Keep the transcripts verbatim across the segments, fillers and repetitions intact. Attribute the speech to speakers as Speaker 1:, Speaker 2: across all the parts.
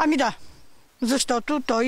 Speaker 1: Ами да, защото той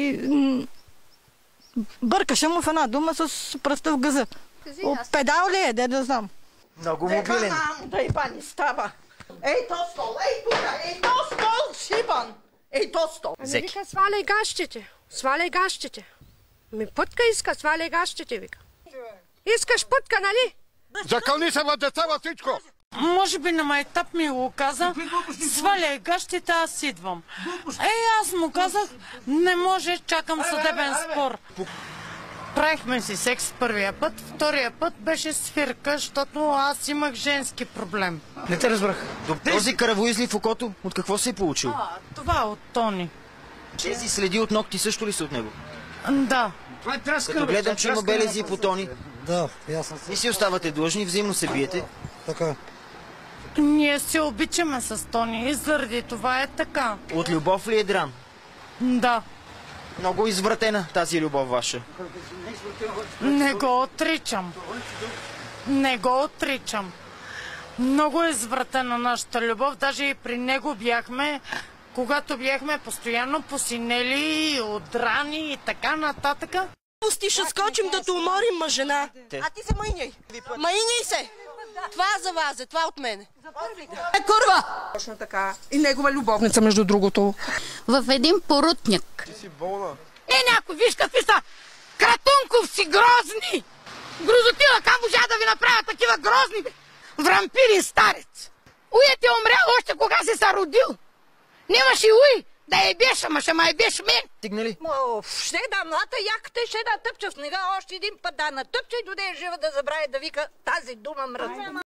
Speaker 1: бъркаше му в една дума с пръста в газа. Педал ли е, де да знам.
Speaker 2: Много мобилен.
Speaker 3: Да и бани става. Ей то стол, ей тука, ей то стол, шибан. Ей то стол.
Speaker 4: Ами вика, сваляй гащите, сваляй гащите. Ми пътка иска, сваляй гащите, вика. Искаш пътка, нали?
Speaker 5: Закълни се във деца във всичко!
Speaker 6: Може би на майтап ми го каза, сваляй гащите, аз идвам. Ей, аз му казах, не може, чакам съдебен спор. Правихме си секс първия път, втория път беше свирка, защото аз имах женски проблем.
Speaker 2: Не те разбрах. Този каравоизли в окото, от какво се е получил?
Speaker 6: А, това от Тони.
Speaker 2: Тези следи от ногти също ли са от него?
Speaker 6: Да.
Speaker 2: Като гледам, че има белези по Тони.
Speaker 7: Да, ясно.
Speaker 2: И си оставате длъжни, взаимно се биете.
Speaker 7: Така.
Speaker 6: Ние се обичаме с Тони и заради това е така.
Speaker 2: От любов ли е дран?
Speaker 6: Да.
Speaker 2: Много извратена тази любов ваша.
Speaker 6: Не го отричам. Не го отричам. Много е извратена нашата любов. Даже и при него бяхме, когато бяхме постоянно посинели, отрани и така нататък.
Speaker 3: Пусти, ще скочим да те уморим, мъжена. А ти се майняй. Майняй се. Това за вас е, това от мене. Е, курва!
Speaker 8: Точно така. И негова любовница, между другото.
Speaker 9: В един порутник.
Speaker 5: Ти си болна.
Speaker 9: Е, някой, виж какви са! Кратунков си грозни! Грозотила, как можа да ви направя такива грозни, бе? Врампирин старец! Уят е умрял още кога си се родил! Нямаше и уй да я биш, ама ще ма я биш мен!
Speaker 2: Стигнали?
Speaker 3: Ще да млата яката и ще да тъпча в снега още един път да натъпча и дойде жива да забрави да вика тази дума мръсна.